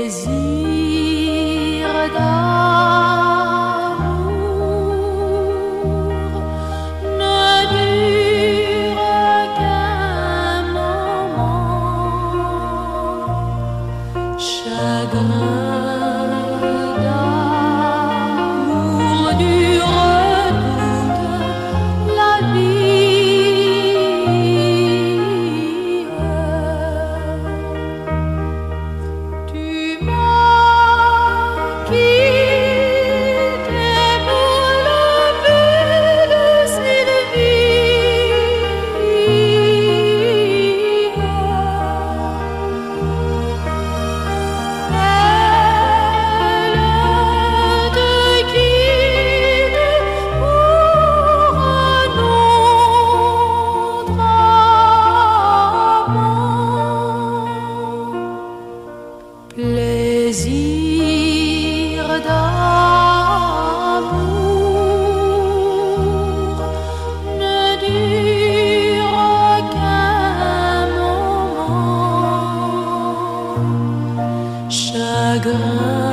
Plaisir d'amour ne dure qu'un moment, chagrin d'amour dure toute la vie. Tu m'as quitté pour le but de cette vie. Elle te quitte pour un autre amant. Plaisir d'amour ne dure qu'un moment, chagrin